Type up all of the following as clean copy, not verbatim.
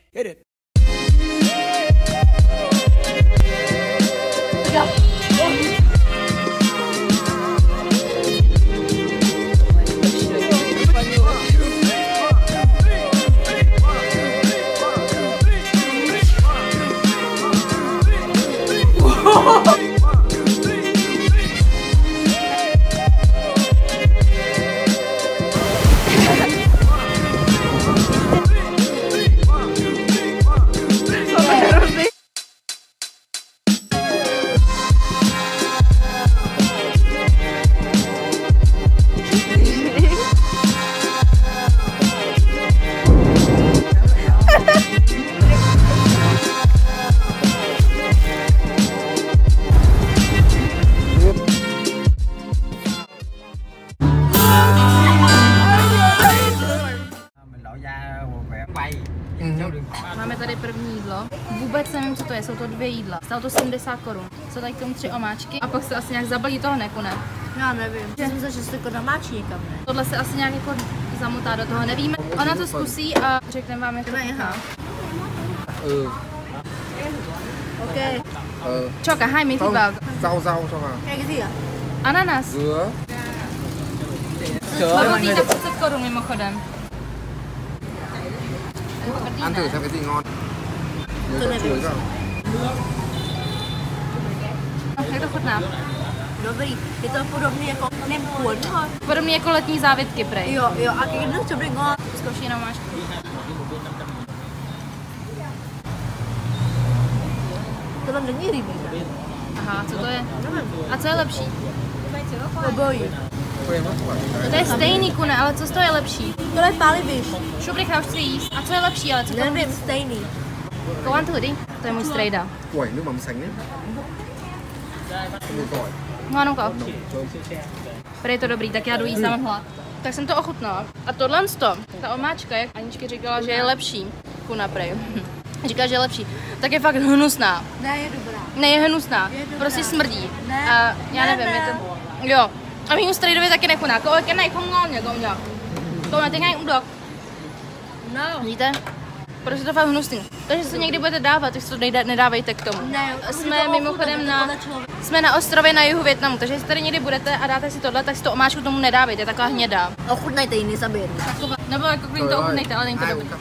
Hit it. Máme tady první jídlo. Vůbec nevím, co to je, jsou to 2 jídla. Stalo to 70 korun. Jsou tady k tomu 3 omáčky a pak se asi nějak zabalí toho neku, ne? Já nevím. Já jsem že se jako namáčí někam, ne? Tohle se asi nějak jako zamotá do toho, nevíme. Ona to zkusí a řekneme vám, jak to chutná. Ok. Cho cả hai miếng thịt vào. Rau cho vào. Cái gì ạ? Ananas. Dứa. Bubble tea za 30 korun mimochodem. Ăn thử xem cái gì ngon. Nhớ cho chuối vào. Jak to chutná? Dobrý, je to podobný jako nem cuốn thôi. Podobný jako letní závitky, prej. Jo, a cái nước chấm này ngon. Zkouší jenom máš. Tohle není rybí, ne? Aha, co to je? A co je lepší? Obojí. To je stejný, kune, ale co z toho je lepší? Tohle je pálivíš. Šubrich, já už chci jíst. A co je lepší, ale co to Nevím, stejný. Câu ăn thử đi. To je můj strejda. Quẩy nước mắm sánh đấy. Ngon không? Prý je to dobrý, tak já jdu jíst, mám hlad. Tak jsem to ochutnala. A tohle, ta omáčka, jak Aničky říkala, že je lepší. Kuna prej. Říká, že je lepší. Tak je fakt hnusná. Ne, je dobrá. Ne, je hnusná. Je dobrá. Prostě smrdí. Ne. A já nevím, Ne. je to... Jo. A mýmu strejdovi taky nechuná. Cái này không ngon nhỉ cậu nhỉ? Câu này tiếng Anh cũng được. No. Vidíte? Prostě to fakt hnusný. Takže se někdy budete dávat, tak si to nedávejte k tomu. Ne, Jsme mimochodem jsme na ostrově na jihu Vietnamu, takže jestli tady někdy budete a dáte si tohle, tak si to omáčku tomu nedávejte, je taková hnědá. Ochutnejte ji, nezabijete. Nebo jako klidně to ochutnejte, ale není to dobrý.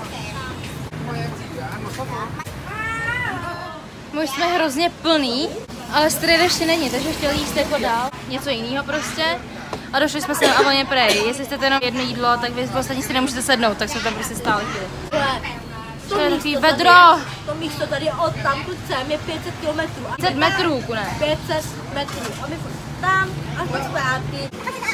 My už jsme hrozně plný, ale strejda ještě není, takže chtěl jíst jako dál, něco jiného prostě. A došli jsme se na Avoně Prej. Jestli chcete jenom jedno jídlo, tak vy ostatní si nemůžete sednout, tak jsme tam prostě stáli chvíli. To je takový vedro! To místo tady od tamtud sem je 500 km. 500 metrů, kune. 500 metrů. A my tam až po zpátky.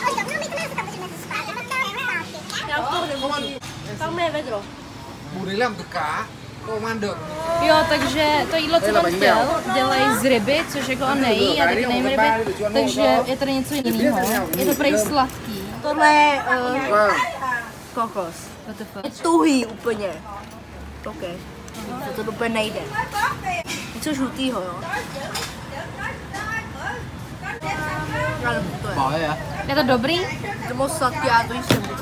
Já už toho nemůžu. Tam je vedro. Bù đấy làm từ cá, không ăn được. Jo, takže to jídlo, co on chtěl, dělají z ryby, což jako on nejí, já taky nejím ryby, takže je tady něco jiného. Je to prej sladký. Tohle je kokos. Je tuhý úplně. OK. To úplně nejde. Něco žlutýho, jo. Já nevím, to je. Bỏ đây à? Je to dobrý? To moc sladký, já to jíst nebudu.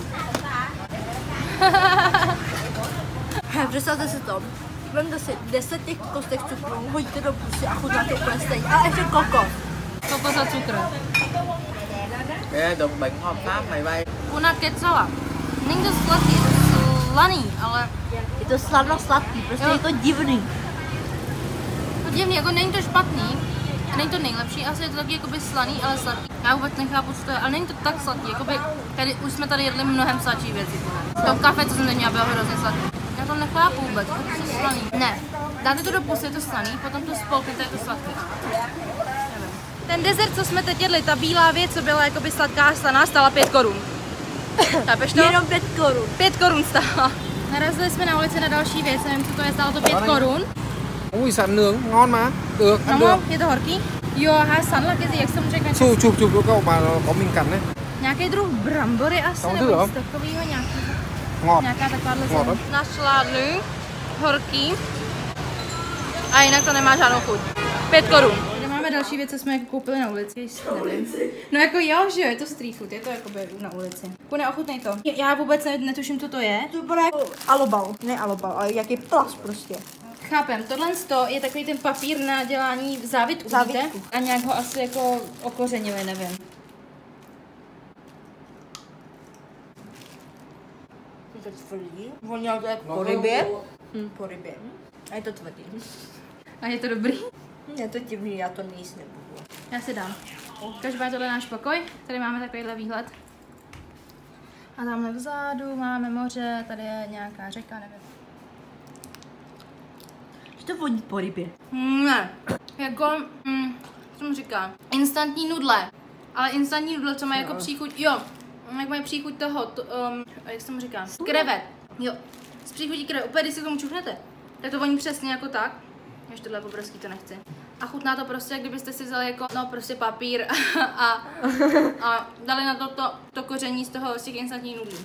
Představte si to. Vemte si 10 těch kostek cukru, hoďte do pusy a chutnáte úplně stejně. A ještě kokos. Kokos a cukr. Cái đục bệnh hợp pháp mày bay. Kuna kecala. Není to sladký, je to slaný, ale... Je to sladký, prostě Jo. je to divný. To divný, jako není to špatný. A není to nejlepší, asi je to taky jakoby slaný, ale sladký. Já vůbec nechápu, co to je, ale není to tak sladký, jakoby tady už jsme tady jedli mnohem sladší věci. To kafe, co jsem teď měla, bylo hrozně sladký. Já to nechápu vůbec, je to slaný. Ne, dáte to do pusy, je to slaný, potom to spolknete, je to sladký. Nevím. Ten dezert, co jsme teď jedli, ta bílá věc, co byla jakoby sladká a slaná, stála 5 korun. Chápeš to? Jenom 5 korun. 5 korun stála. Narazili jsme na ulici na další věc, nevím, co to je, stálo to 5 korun. Ui sắn nướng, ngon mà. Được, ăn No, được. je to horký? Jo, há sắn là cái gì, jak jsem řekla? Chụp cho cậu mà nó có mình cắn đấy. Nějaký druh brambory asi, Tam nebo thử něco takového, Ngọt. nějaká takováhle Ngọt země. Našládlý, horký a jinak to nemá žádnou chuť. 5 korun. Tady máme máme další věc, co jsme jako koupili na ulici, nevím. No jako jo, že jo, je to street food, je to jakoby na ulici. Kune, ochutnej to. Já vůbec netuším, co to je. To bude jako alobal, ne alobal, ale jaký plast prostě. Chápem, tohle je takový ten papír na dělání závitku, víte? A nějak ho asi jako okořenili, nevím. Je to tvrdý, voněl to jako po rybě. Po rybě. A je to tvrdý. A je to dobrý? Je to divný, já to nejíst nebudu. Já si dám. Každopádně tohle je náš pokoj, tady máme takovýhle výhled. A tamhle vzadu máme moře, tady je nějaká řeka, nevím. Že to voní po rybě? Ne, jako, co mu říká, instantní nudle. Ale instantní nudle, co mají jako příchuť, jo, jak mají příchuť toho, jak se mu říká, krevet. Jo, z příchutí krevet, úplně když si k tomu čuchnete, tak to voní přesně jako tak. Ještě tohle obrovský to nechci. A chutná to prostě, jak kdybyste si vzali jako, no prostě papír a dali na to koření z těch instantních nudlů.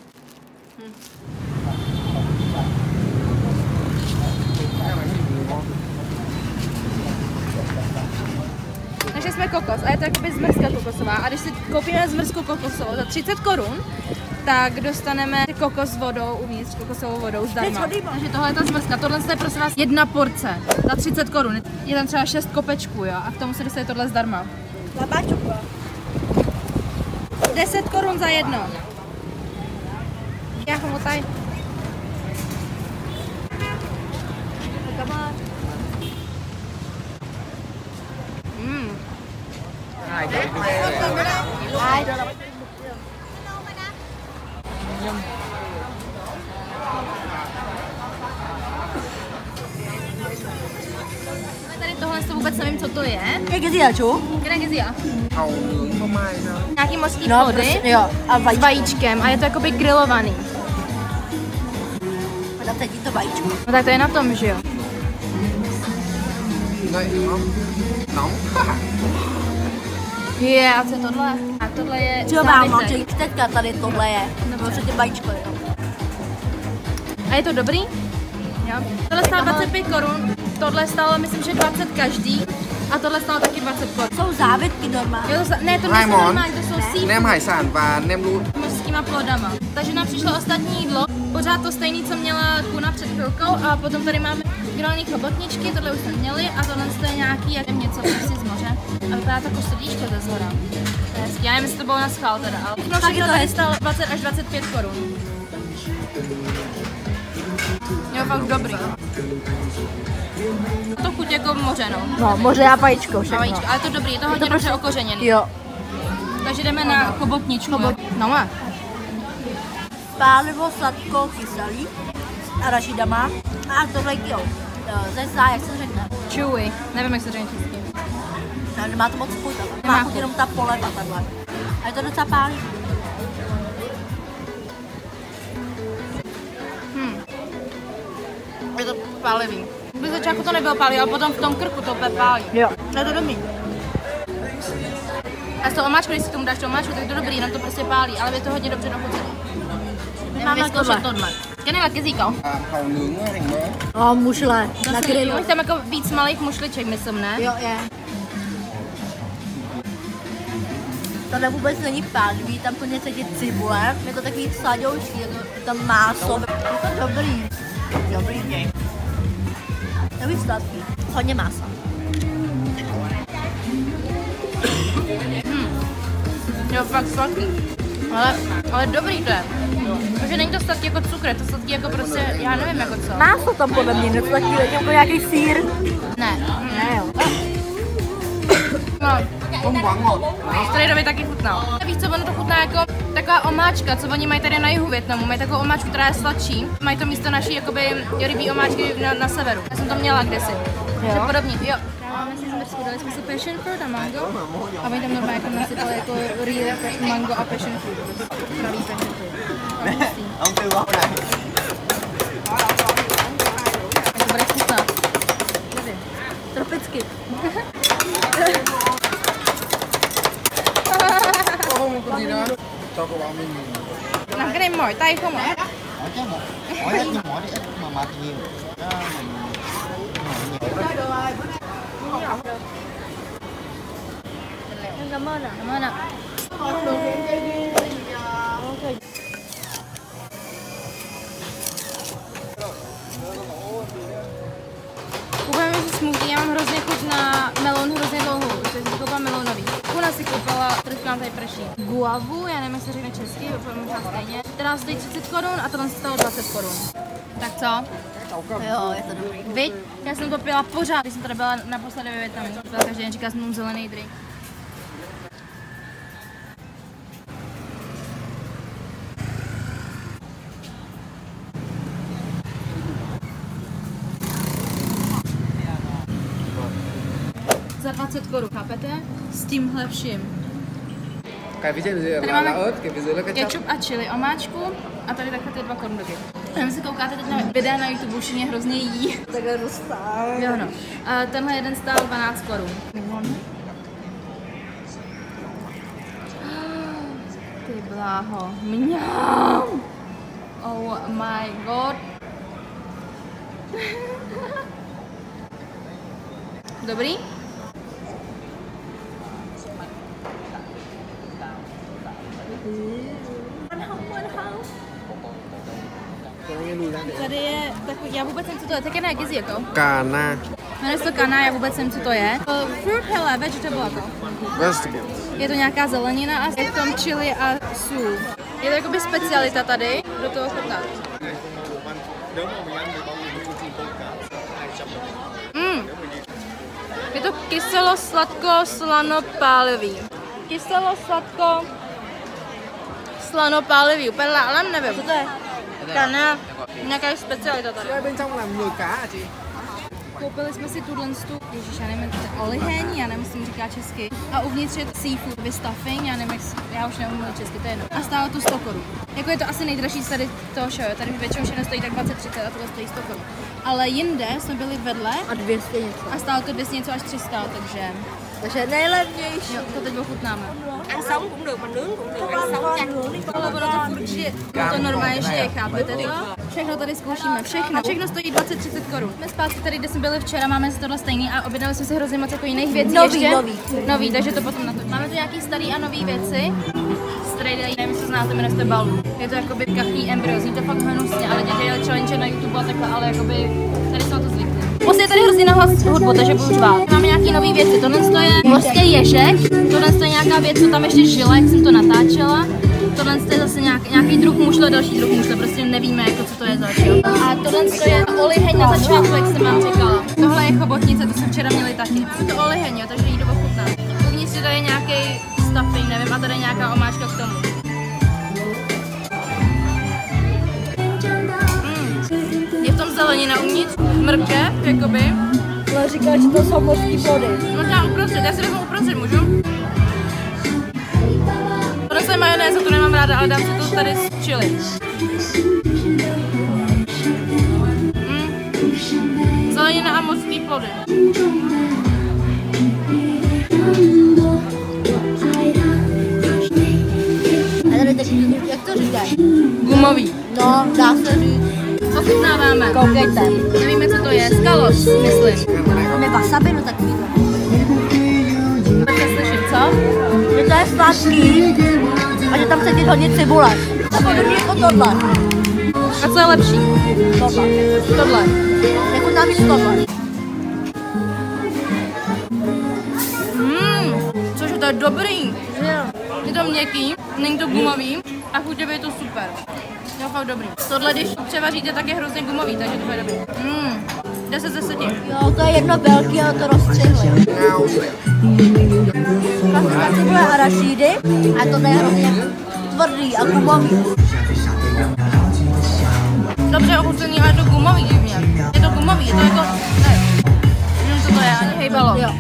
Takže jsme kokos a je to jakoby zmrzka kokosová a když si koupíme zmrzku kokosovou za 30 korun, tak dostaneme kokos s vodou uvnitř, kokosovou vodou zdarma. Takže tohle je ta zmrzka, tohle je prosím vás jedna porce za 30 korun. Je tam třeba 6 kopečků, jo, a k tomu se dostane tohle zdarma. 10 korun za jedno. Já chmotaj. Tady tohle to vůbec nevím, co to je. Cái gì hả chú? Kde je zia? Hầu nướng phô mai thôi. Nějaký mořský No, plody jo, a s vajíčkem a je to jakoby grillovaný. A dám teď to vajíčko. No tak to je na tom, že jo? Đây, đúng không? Nóng. Je, a co je tohle? A tohle je Chưa vào závitek. món chính teďka tady tohle je. Nebo se tě vajíčko, jo. A je to dobrý? Jo. Tohle stálo 25 korun, tohle stálo myslím, že 20 každý a tohle stálo taky 20 korun. Jsou závitky normálně. Jo, ne, to Hai nejsou món. normální, to jsou seafood. Nem hải sản và nem lun. Mořskýma plodama. Takže nám přišlo ostatní jídlo, pořád to stejný, co měla Kuna před chvilkou a potom tady máme grillovaný chobotničky, tohle už jsme měli a tohle je nějaký jak něco prostě z moře. A vypadá to jako srdíčko ze zhora. To je hezký. Já nevím, jestli to bylo na schvál teda, ale všechno tady stalo 20 až 25 korun. Jo, fakt dobrý. To chuť jako moře, no. No, moře a vajíčko všechno. Vajíčko, ale to dobrý, je to hodně dobře okořeněný. Jo. Takže jdeme na chobotničku. No a. Pálivo, sladko, kyselý. A Rašida má. A tohle jo. Zezá, jak se řekne. Chewy. Nevím, jak se řekne česky. No, nemá to moc chuť. Nemá Má chuť jenom ta poleva takhle. A je to docela pálivý. Je to pálivý. V začátku to nebylo pálivý, ale potom v tom krku to úplně pálí. Jo. Je to dobrý. A s tou omáčkou, když si k tomu dáš tu omáčku, tak je to dobrý, jenom to prostě pálí, ale je to hodně dobře dochucený. Máme vyzkoušet tohle. Kenela, ke říkal? Hầu nướng hành mỡ. O, mušle. Na grilu. Oni tam jako víc malých mušliček, myslím, ne? Jo, je. Tohle vůbec není pálivý, tam plně sedí cibule. Je to takový sladoučký, je tam máso. Je to dobrý. Dobrý děj. Dobrý sladký. Hodně mása. Jo, fakt sladký. Ale dobrý to je. Takže není to sladký jako cukr, je to sladký jako prostě, já nevím jako co. Máso tam podle mě, něco takového, jako nějaký sýr. Ne. Ne, jo. No, Không quá ngọt. Strejdovi taky chutnal. Víš co, ono to chutná jako taková omáčka, co oni mají tady na jihu Vietnamu. Mají takovou omáčku, která je sladší. Mají to místo naší jakoby rybí omáčky na severu. Já jsem to měla kdysi. Takže podobně, jo. Máme si zmrzku, dali jsme si passion fruit a mango. A oni tam normálně jako nasypali jako real mango a passion fruit. Pravý passion fruit. Ông tư vấn này. To bude chutnat. Tropicky. Không có gì nữa. Cho cô bảo mình. Làm cái này mỏi tay không ạ? Mỏi chứ mỏi. Mỏi ít nhưng mỏi thì ít mà mệt nhiều. Đó mình mỏi nhiều. Cảm ơn ạ. Cảm ơn ạ. Kupujeme si smoothie, já mám hrozně chuť na melon hrozně dlouhou, protože jsem koupila melonový. Kuna si koupila, trošku nám tady prší. Guavu, já nevím, jak se řekne česky, možná stejně. Teda stojí 30 korun a tohle stalo 20 korun. Tak co? Jo, je to dobrý. Viď? Já jsem to pila pořád, když jsem tady byla naposledy ve Vietnamu. Byla každý den, říkala jsem mu zelený drink. Za 20 korun, chápete? S tímhle vším. Cái phía trên Tady là máme ớt, cái phía dưới là ketchup. Ketchup a chili omáčku a tady takhle ty 2 korundoky. Nevím, si koukáte teď na videa na YouTube, už mě hrozně jí. Takhle dostal. Jo no. A tenhle jeden stál 12 korun. Ty bláho. Mňam. Oh my god. Dobrý? Tady je takový, já vůbec nevím, co to je, tak jak je to? Cana. Jmenuje se to kana, já vůbec nevím, co to je. Fruit, hele, vegetable to. Vegetable. Je to nějaká zelenina a je v tom chili a sůl. Je to jakoby specialita tady, do toho chutnat. Je to kyselo-sladko-slano-pálivý. Kyselo-sladko-slano-pálivý, úplně ale nevím. Co to je? Kana, nějaká specialita tady. Bên trong làm nồi cá hả chị? Koupili jsme si tuhle ježiš, já nevím, to je oliheň, já nevím, jestli říká česky. A uvnitř je seafood stuffing, já nevím, já už nevím mluvit česky, to je jedno. A stálo to 100 korun. Jako je to asi nejdražší tady toho show, tady většinou všechno stojí tak 20-30 a tohle stojí 100 korun. Ale jinde jsme byli vedle A 200 něco. a stálo to 200 něco až 300, takže nejlevnější. jo, to teď ochutnáme. Ăn sống cũng được mà nướng cũng được, ăn sống chanh. Ale ono to furt žije, to normálně žije, chápete to? Všechno tady zkoušíme, všechno stojí 20-30 korun. Jsme zpátky tady, kde jsme byli včera, máme si tohle stejný a objednali jsme si hrozně moc jako jiných věcí ještě. Nový, takže to potom na to. Máme tu nějaký starý a nový věci. Starý, nevím, jestli znáte, jmenuje se Balu. Je to jakoby kachný embryo, zní to fakt hnusně, ale děti dělali challenge na YouTube a takhle, ale jakoby tady jsou to zvyklí. Prostě je tady hrozně nahlas hudbu, takže budu řvát. Máme nějaký nový věci, tohle je mořský ježek, tohle je nějaká věc, co tam ještě žila, jak jsem to natáčela. Tohle je zase nějaký druh mušle, další druh mušle, prostě nevíme, jako, co to je zač. A tohle je oliheň na začátku, jak jsem vám říkala. Tohle je chobotnice, to jsme včera měli taky. Je to oliheň, takže jí dobu chutná. Uvnitř tady je nějaký stuffing, nevím, a tady je nějaká omáčka k tomu. Je v tom zelenina uvnitř, mrkev, jakoby. Ale říkal, že to jsou mořský plody. No já uprostřed, já si vezmu uprostřed, můžu? Tohle je majonéza, to nemám ráda, ale dám si to tady s chili. Zelenina a mořský plody. A tady taky, jak to říkáš? Gumový. No, dá se říct. Ochutnáváme. Koukejte. Nevíme, co to je. Skalos, myslím. Máme wasabi, no takový. Můžete slyšet, co? Že to je sladký a že tam sedí hodně cibule. A podobně jako tohle. A co je lepší? Tohle. Tohle. Jako tam víc tohle. Cože to je dobrý. Je to měkký, není to gumový a chuťově je to super. Je fakt dobrý. Tohle, když převaříte, tak je hrozně gumový, takže to bude dobrý. 10 z 10. Jo, to je jedno velký a to rozstřihli. Klasická cibule arašídy a to je hrozně tvrdý a gumový. Dobře ochucený, ale je to gumový divně. Je to gumový, je to jako... Ne. Nevím, co to je, ani hejbalo. Jo.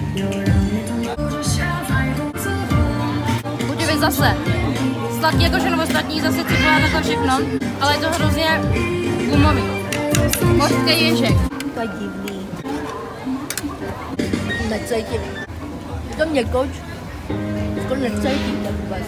Chuťově zase. Sladký jako všechno ostatní, zase cibule a takhle všechno, ale je to hrozně gumový. Mořský ježek. To je divný. Necítím. Je to měkoč. Skoro necítím tak vůbec.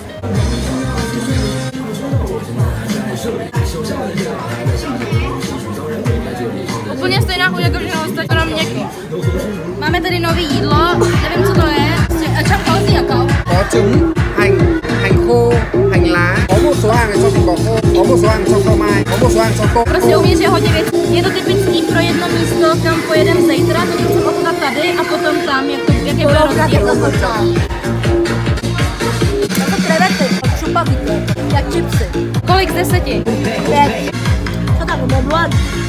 Úplně stejná chuť jako všechno ostatní, jenom měkký. Máme tady nový jídlo, nevím, co to je. Čapka, jakao. có trứng, hành khô, hành lá. Có một số hàng này cho thịt bò khô, có một số hàng cho phô mai, có một số hàng cho tôm. Prostě uvnitř je hodně věcí. Je to typický pro jedno místo, kam pojedeme zítra, to chci ochutnat tady a potom tam, jak je bude rozdíl. Jako krevety, od šupavité, jak chipsy. Kolik z 10? 5. Co tam umodlat?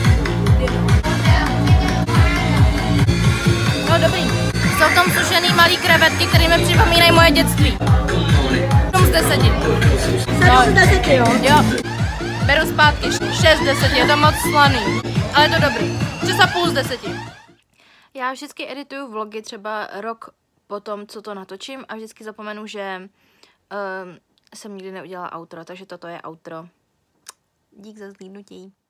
No dobrý. Jsou tam sušený malý krevetky, které mi připomínají moje dětství. 7 z 10. 7 z 10, jo? Jo. Beru zpátky. 6 z 10, je to moc slaný. Ale je to dobrý. 6,5 z 10. Já vždycky edituju vlogy třeba rok po tom, co to natočím a vždycky zapomenu, že jsem nikdy neudělala outro, takže toto je outro. Dík za zhlídnutí.